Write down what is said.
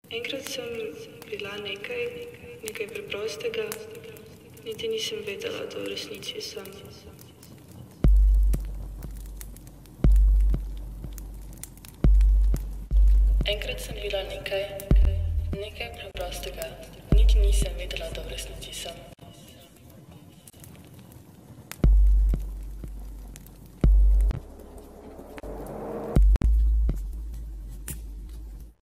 Enkrat sem bila nekaj preprostega, niti nisem vedela, da v resnici sem. Enkrat sem bila nekaj preprostega, niti nisem vedela, da v resnici sem.